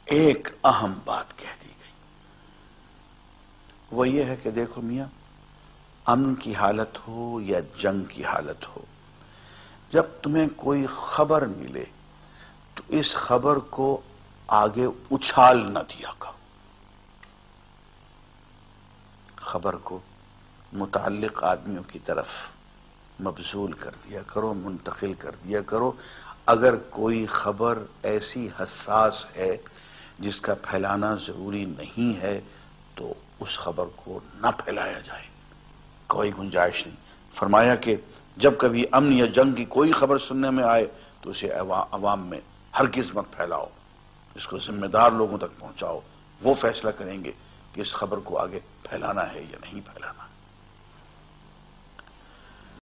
एक अहम बात कह दी गई, वो ये है कि देखो मियां, अमन की हालत हो या जंग की हालत हो, जब तुम्हें कोई खबर मिले तो इस खबर को आगे उछाल न दिया करो। खबर को मुताल्लिक आदमियों की तरफ मबजूल कर दिया करो, मुंतकिल कर दिया करो। अगर कोई खबर ऐसी हसास है जिसका फैलाना जरूरी नहीं है तो उस खबर को न फैलाया जाए, कोई गुंजाइश नहीं। फरमाया कि जब कभी अमन या जंग की कोई खबर सुनने में आए तो उसे अवाम में हरगिज़ मत फैलाओ, इसको जिम्मेदार लोगों तक पहुंचाओ, वो फैसला करेंगे कि इस खबर को आगे फैलाना है या नहीं फैलाना।